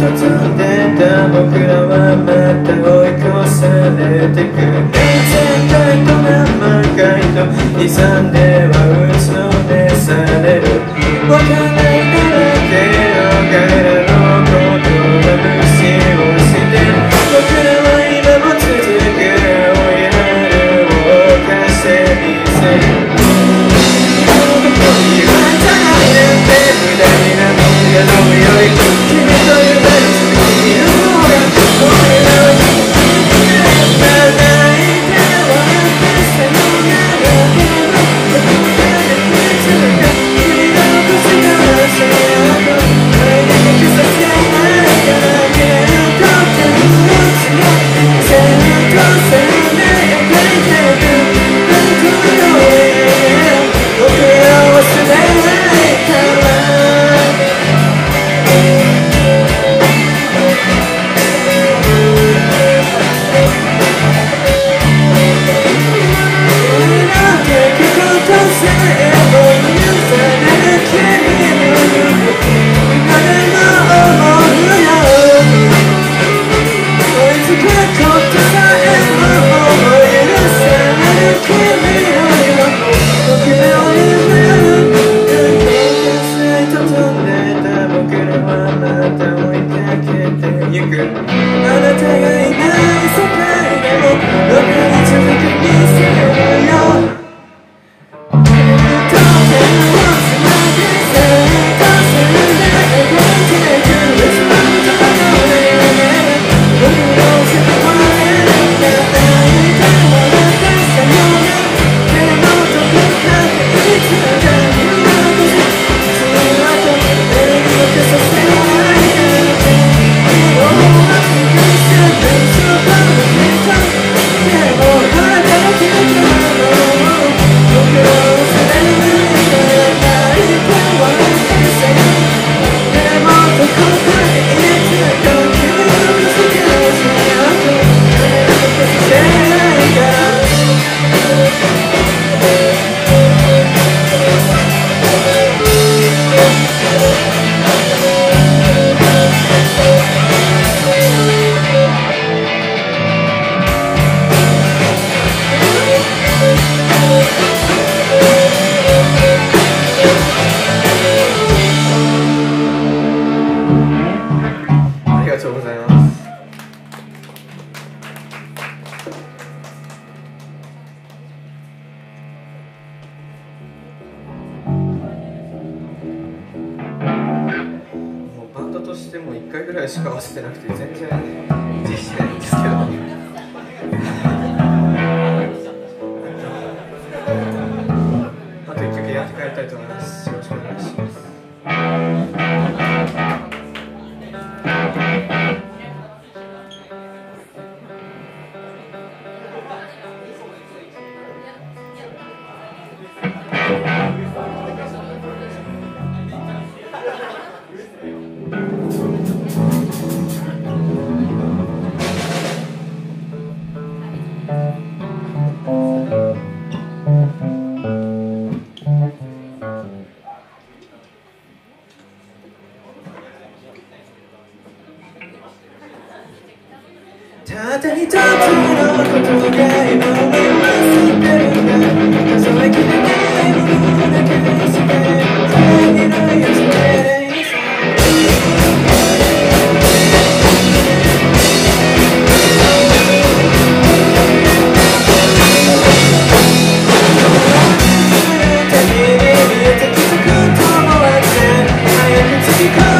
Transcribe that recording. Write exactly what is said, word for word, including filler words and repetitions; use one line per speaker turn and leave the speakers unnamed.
飛んでた僕らはまた追い越されてく。冷静回と何万回と勇んでは打ちのめされる。わかんないだらけの彼らのことは無視をして僕らは今も続く青い春を犯してみせる。言われたないなんて無駄になもんがどうより君という大好きなのが俺らは泣いて笑ってさよなら僕らがいつか君が残した足跡愛で消させないからけど手の内がせっとせんで描いてく僕の絵僕らを忘れないからしか合わせてなくて全然維持してないんですけどあといっきょくやって帰りたいと思います。よろしくお願いします。たった一つのことが今思いますってるんだ。数えきれないものだけにして限られやつで見えてきたこともあって早く次